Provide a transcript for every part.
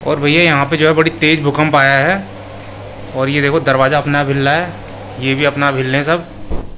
और भैया यहाँ पे जो है बड़ी तेज़ भूकंप आया है और ये देखो दरवाज़ा अपना हिल रहा है, ये भी अपना हिल रहे हैं सब।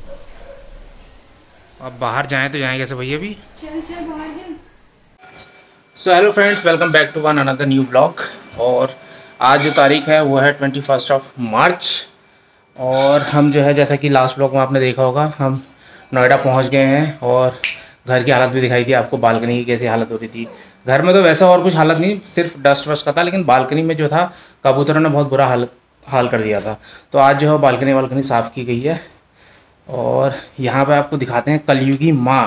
अब बाहर जाएं तो जाएं कैसे भैया भी। चल बाहर जा। So hello friends, welcome back to one another new blog. और आज जो तारीख है वो है 21 मार्च। और हम जो है जैसा कि लास्ट ब्लॉग में आपने देखा होगा, हम नोएडा पहुंच गए हैं और घर की हालत भी दिखाई थी आपको, बालकनी की कैसी हालत हो रही थी। घर में तो वैसा और कुछ हालत नहीं, सिर्फ डस्ट वस्ट का था, लेकिन बालकनी में जो था कबूतरों ने बहुत बुरा हाल कर दिया था। तो आज जो है बालकनी साफ़ की गई है और यहाँ पे आपको दिखाते हैं कलयुगी माँ।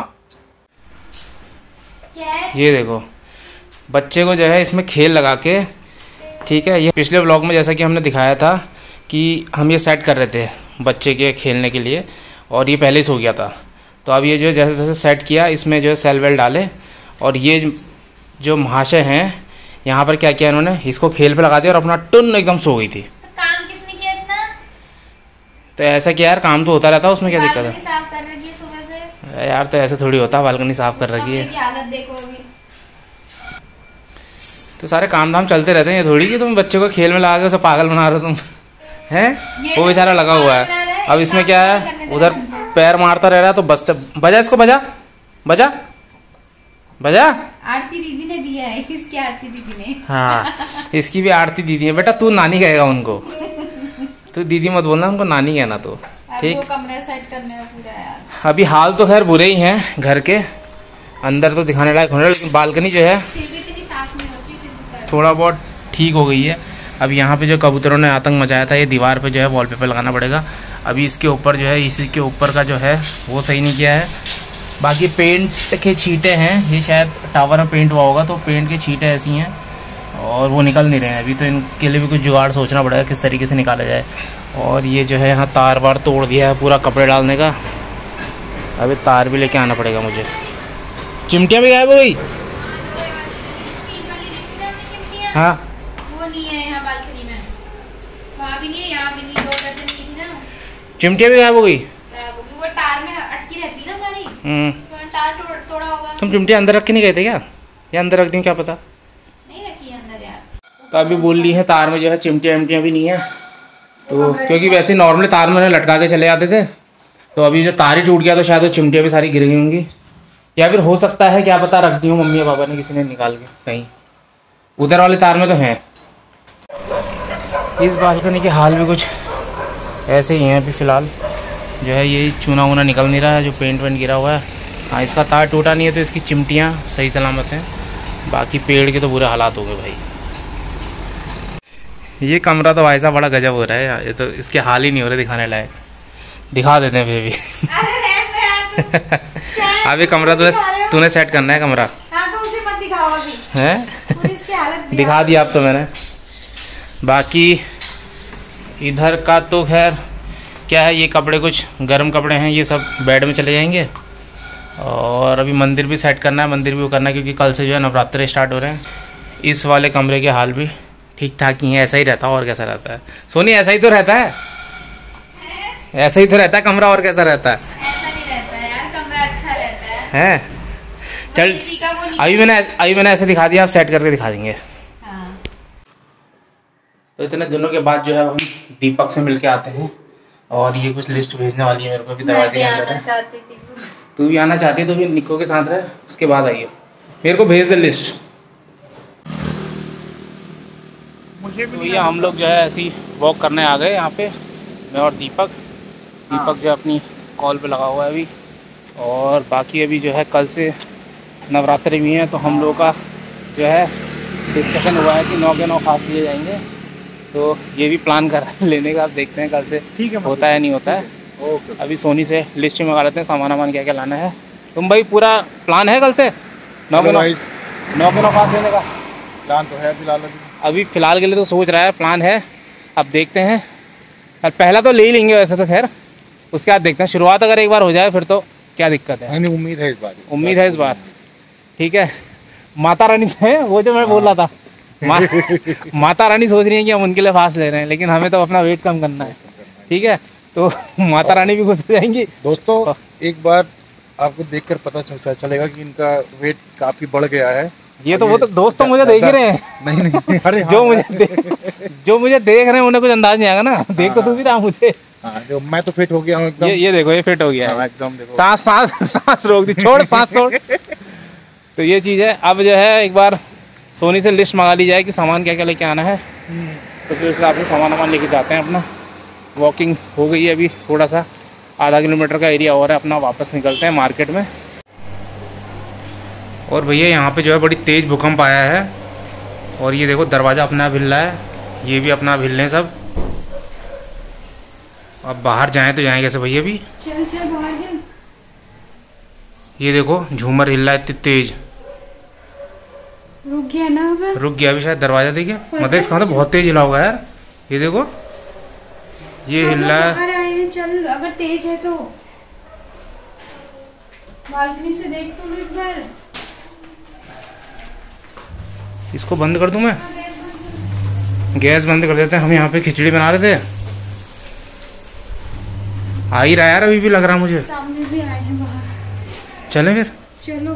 ये देखो बच्चे को जो है इसमें खेल लगा के, ठीक है। ये पिछले व्लॉग में जैसा कि हमने दिखाया था कि हम ये सेट कर रहे थे बच्चे के खेलने के लिए और ये पहले ही सो गया था। तो अब ये जो है जैसे जैसे सेट किया, इसमें जो है सेल वेल डाले और ये जो महाशय हैं यहाँ पर क्या किया इन्होंने, इसको खेल पे लगा दिया और अपना टुन एकदम सो गई थी। तो काम किसने किया इतना? तो ऐसा क्या यार, काम तो होता रहता है, उसमें क्या दिक्कत है। साफ कर रखी है सुबह से यार, तो ऐसे थोड़ी होता, बालकनी साफ कर रखी है। हालत देखो अभी। तो सारे काम धाम चलते रहते हैं, ये थोड़ी कि तुम बच्चे को खेल में लगा के उसे पागल बना रहे हो तुम, हैं। वो बेचारा लगा हुआ है। अब इसमें क्या है, उधर पैर मारता रह रहा है तो बजते, बजा इसको, बजा बजा बजा। आरती दीदी ने दिया है, इसकी आरती दीदी ने। हाँ, इसकी भी आरती दीदी है। बेटा तू नानी कहेगा उनको, तू दीदी मत बोलना, उनको नानी कहना तो, ठीक। वो कमरा सेट करने में पूरा यार। अभी हाल तो खैर बुरे ही हैं घर के, अंदर तो दिखाने लायक होने, लेकिन बालकनी जो है थोड़ा बहुत ठीक हो गई है। अब यहाँ पे जो कबूतरों ने आतंक मचाया था, ये दीवार पे जो है वॉलपेपर लगाना पड़ेगा। अभी इसके ऊपर जो है, इसी के ऊपर का जो है वो सही नहीं किया है। बाकी पेंट के छींटे हैं, ये शायद टावर में पेंट हुआ होगा, तो पेंट के छींटे ऐसी हैं और वो निकल नहीं रहे हैं अभी। तो इनके लिए भी कुछ जुगाड़ सोचना पड़ेगा किस तरीके से निकाला जाए। और ये जो है यहाँ तार वार तोड़ दिया है पूरा कपड़े डालने का, अभी तार भी लेके आना पड़ेगा मुझे। चिमटियाँ भी गायब हो गई। हाँ, वो नहीं है यहाँ बालकनी में, वहाँ भी नहीं है, यहाँ भी नहीं। 2 दर्जन की थी ना, चिमटियाँ भी गायब हो गई। वो तार में अटकी रहती ना हमारी, तो तार तोड़ा होगा। तुम चिमटियाँ अंदर रख के नहीं गए थे क्या, या अंदर रख दी क्या पता। नहीं रखी है अंदर यार। तो अभी बोल ली है तार में जो है चिमटियाँ भी नहीं है, तो क्योंकि वैसे नॉर्मली तार में लटका के चले जाते थे, तो अभी जो तार ही टूट गया तो शायद वो चिमटियाँ भी सारी गिर गई होंगी, या फिर हो सकता है क्या पता रख दी हूँ मम्मी या पापा ने, किसी ने निकाल के कहीं। उधर वाले तार में तो हैं। इस बालकनी के हाल भी कुछ ऐसे ही हैं अभी फ़िलहाल। जो है ये चूना वूना निकल नहीं रहा है, जो पेंट वेंट गिरा हुआ है। हाँ, इसका तार टूटा नहीं है तो इसकी चिमटियाँ सही सलामत हैं, बाकी पेड़ के तो बुरे हालात हो गए भाई। ये कमरा तो भाई साहब बड़ा गजब हो रहा है यार, ये तो इसके हाल ही नहीं हो रहे दिखाने लायक। दिखा देते हैं फिर भी। अभी कमरा तो तूने सेट करना है कमरा, है दिखा दिया अब तो मैंने। बाकी इधर का तो खैर क्या है, ये कपड़े कुछ गर्म कपड़े हैं, ये सब बेड में चले जाएंगे। और अभी मंदिर भी सेट करना है, मंदिर भी वो करना है क्योंकि कल से जो है नवरात्रे स्टार्ट हो रहे हैं। इस वाले कमरे के हाल भी ठीक ठाक ही है, ऐसा ही रहता है और कैसा रहता है सोनी, ऐसा ही तो रहता है, ऐसा ही तो रहता है कमरा, और कैसा रहता है। ऐसा नहीं रहता है यार, कमरा अच्छा रहता है। चल अभी मैंने ऐसे दिखा दिया, आप सेट करके दिखा देंगे। हाँ। तो इतने दिनों के बाद जो है हम दीपक से मिलके आते हैं और ये कुछ लिस्ट भेजने वाली है मेरे को, भी दरवाजे के अंदर है। तू भी आना चाहती है तो फिर निक्को के साथ रहे, उसके बाद आइए, मेरे को भेज दे लिस्ट। मुझे भी भैया हम लोग जो है ऐसे ही वॉक करने आ गए यहाँ पे, मैं और दीपक जो अपनी कॉल पे लगा हुआ है अभी। और बाकी अभी जो है कल से नवरात्रि भी हैं, तो हम लोगों का जो है डिस्कशन हुआ है कि 9 के 9 फास्ट लिए जाएंगे। तो ये भी प्लान कर रहे हैं लेने का, अब देखते हैं कल से ठीक है होता है नहीं होता है। ओके, अभी सोनी से लिस्ट मंगा लेते हैं सामान क्या क्या लाना है। तुम भाई पूरा प्लान है कल से 9 के 9 फास्ट लेने का प्लान तो है फिलहाल, अभी फ़िलहाल के लिए तो सोच रहा है, प्लान है, अब देखते हैं। और पहला तो ले ही लेंगे वैसे तो खैर, उसके बाद देखते हैं, शुरुआत अगर एक बार हो जाए फिर तो क्या दिक्कत है। उम्मीद है इस बार, उम्मीद है इस बार, ठीक है। माता रानी है वो जो मैं बोल रहा था, माता रानी सोच रही है कि हम उनके लिए फास्ट ले रहे हैं, लेकिन हमें तो अपना वेट कम करना है, ठीक है। तो माता रानी भी खुश हो जाएंगी। दोस्तों एक बार आपको देखकर पता चलेगा कि इनका वेट काफ़ी बढ़ गया है, ये तो वो तो दोस्त तो मुझे देख ही रहे हैं। नहीं अरे जो मुझे देख रहे हैं उन्हें कुछ अंदाज नहीं आएगा ना। देख तो तू भी रहा मुझे। देखो मैं तो फिट हो गया हूँ एकदम। ये देखो ये फिट हो गया है एकदम। देखो सांस रोक दी, छोड़ सांस छोड़। तो ये चीज़ है। अब जो है एक बार सोनी से लिस्ट मंगा ली जाए कि सामान क्या क्या लेके आना है, तो फिर उस हिसाब से सामान लेके जाते हैं अपना। वॉकिंग हो गई है अभी, थोड़ा सा आधा किलोमीटर का एरिया और है अपना, वापस निकलते हैं मार्केट में। और भैया यहाँ पे जो है बड़ी तेज़ भूकंप आया है और ये देखो दरवाज़ा अपना हिल रहा है, ये भी अपना हिल रहे हैं सब। अब बाहर जाएं तो जाएं कैसे भैया? भी चल चल बाहर चल। ये देखो झूमर हिल रहा है इतनी तेज। रुक गया ना अब? रुक गया अभी शायद, दरवाजा देखिए मतलब इसका मतलब बहुत तेज हिला होगा यार। ये देखो ये हिल रहा है। बाहर आए हैं, चल अगर तेज है तो बालकनी से देख तो एक बार। इसको बंद कर दूं मैं? गैस बंद कर देते हैं। हम यहाँ पे खिचड़ी बना रहे थे, आ ही रहा यार अभी भी लग रहा मुझे। सामने भी आए हैं बाहर। चलें फिर? चलो।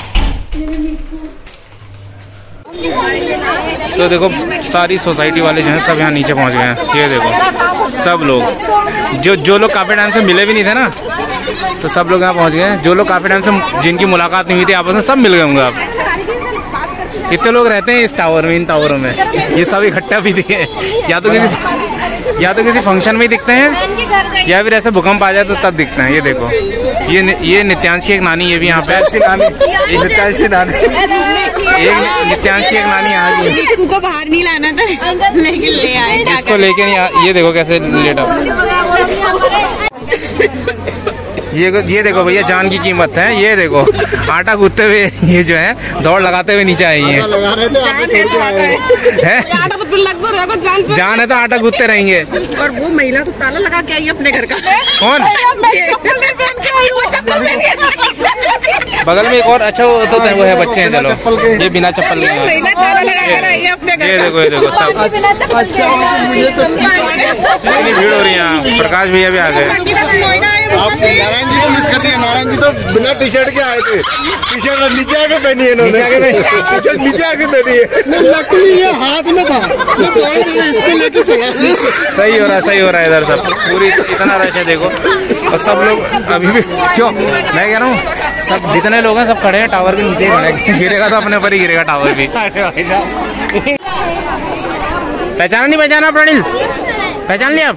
तो देखो सारी सोसाइटी वाले जो हैं सब यहाँ नीचे पहुँच गए हैं। ये देखो सब लोग जो लोग काफ़ी टाइम से मिले भी नहीं थे ना, तो सब लोग यहाँ पहुँच गए हैं। जो लोग काफ़ी टाइम से जिनकी मुलाकात नहीं हुई थी आपस में, सब मिल गए होंगे। आप कितने लोग रहते हैं इस टावर में, इन टावरों में? ये सब इकट्ठा भी दिखे, या तो किसी फंक्शन में ही दिखते हैं या फिर ऐसे भूकंप आ जाए तो तब दिखते हैं। ये देखो ये नित्यांश की एक नानी, ये भी यहाँ पे नित्यांश की एक नानी यहाँ की। टिक्कू को बाहर नहीं लाना था लेकिन ले आए। इसको लेके नहीं, ये देखो कैसे लेटा। ये देखो भैया जान की कीमत है। ये देखो आटा गूंथते हुए ये जो है दौड़ लगाते हुए नीचे आई है। जान है तो आटा गूंथते रहेंगे। और वो महिला तो ताला लगा के आई अपने घर का। कौन? बगल में एक और अच्छा वो तो वो है बच्चे हैं। चलो ये बिना चप्पल के ये देखो सब इतनी भीड़ हो रही है। प्रकाश भैया भी आ गए। नारायण जी को मिस कर दिया। नारायण जी तो बिना टी शर्ट के आए थे, टी शर्ट नीचे आके पहनी है इन्होंने, टी शर्ट नीचे आके पहनी है। लकड़ी ये हाथ में था, इसको लेके चला। सही हो रहा है इधर सब, पूरी इतना रश है देखो। और सब लोग अभी भी, क्यों मैं कह रहा हूँ सब जितने लोग हैं सब खड़े हैं टावर के नीचे ही खड़े। गिरेगा तो अपने पर ही गिरेगा टावर भी। पहचाना प्रणील? पहचान लिया आप?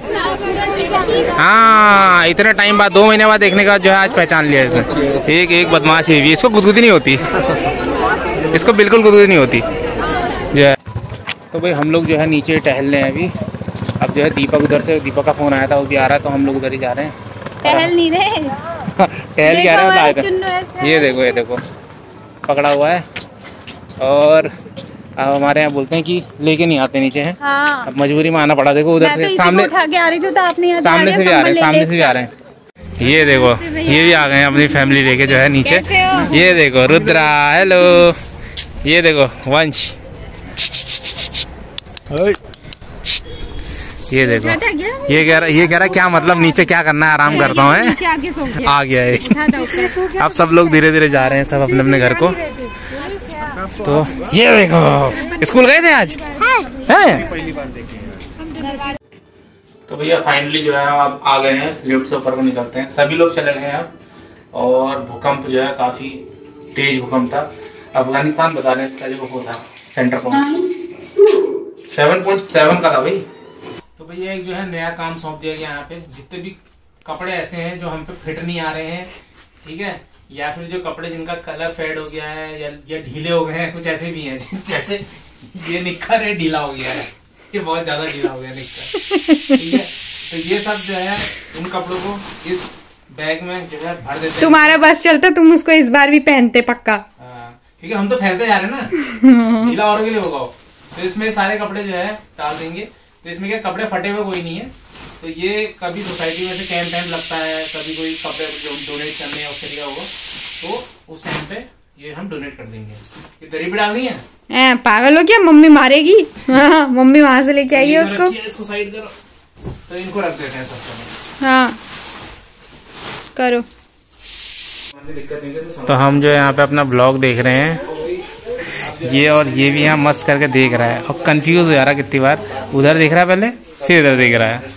हाँ इतने टाइम बाद, 2 महीने बाद देखने का जो है आज पहचान लिया इसने। एक बदमाश है, इसको गुदगुदी नहीं होती, इसको बिल्कुल गुदगुदी नहीं होती जो है। तो भाई हम लोग जो है नीचे टहल रहे हैं अभी। अब जो है दीपक उधर से, दीपक का फ़ोन आया था, वो भी आ रहा है, तो हम लोग उधर ही जा रहे हैं। टहल नहीं रहे टहल क्या रहे? ये देखो पकड़ा हुआ है। और अब हमारे यहाँ बोलते हैं कि लेके नहीं आते नीचे हैं। हाँ। अब मजबूरी में आना पड़ा। देखो उधर से सामने उठा के आ रही थी तो आपने सामने से भी आ रहे हैं। ये देखो ये भी आ गए हैं अपनी फैमिली लेके जो है नीचे। ये देखो रुद्रा, हेलो। ये देखो वंश, ये देखो ये कह रहा क्या मतलब नीचे क्या करना है, आराम करता हूँ। आ गया है। अब सब लोग धीरे धीरे जा रहे हैं सब अपने अपने घर को। तो ये देखो स्कूल गए थे आज हैं? तो भैया फाइनली जो है आप आ गए हैं, लिफ्ट से ऊपर को निकलते हैं। सभी लोग चले गए हैं अब। और भूकंप जो है काफ़ी तेज भूकंप था। अफगानिस्तान बता रहे हैं इसका जो वो था सेंटर पॉइंट 7.7 का था भाई। तो भैया एक जो है नया काम सौंप दिया गया यहाँ पे। जितने भी कपड़े ऐसे हैं जो हम पे फिट नहीं आ रहे हैं, ठीक है, या फिर जो कपड़े जिनका कलर फेड हो गया है या ढीले हो गए हैं, कुछ ऐसे भी हैं। जैसे ये निक्कर है ढीला हो गया है, ये बहुत ज्यादा ढीला हो गया निक्कर, ठीक है। तो ये सब जो है उन कपड़ों को इस बैग में जो है भर देते हैं। तुम्हारा बस चलता, तुम उसको इस बार भी पहनते पक्का। ठीक है, हम तो फैलते जा रहे हैं ना, ढीला और के लिए होगा। तो इसमें सारे कपड़े जो है डाल देंगे। तो इसमें क्या कपड़े फटे हुए कोई नहीं है। तो ये कभी सोसाइटी में से कैंप टाइम लगता है, कभी कोई कपड़े डोनेट करने या उससे लिया होगा, तो उस टाइम पे ये हम डोनेट कर देंगे। ये दरी पे डालनी है। पागल हो क्या? मम्मी मारेगी। हाँ, मम्मी वहां से लेके आई है उसको। इसको साइड करो, तो इनको रख देते हैं सबको। हाँ करो। तो हम जो है यहाँ पे अपना ब्लॉग देख रहे हैं। ये और ये भी यहाँ मस्त करके देख रहा है और कंफ्यूज हो जा रहा है कितनी बार, उधर देख रहा है पहले फिर इधर देख रहा है।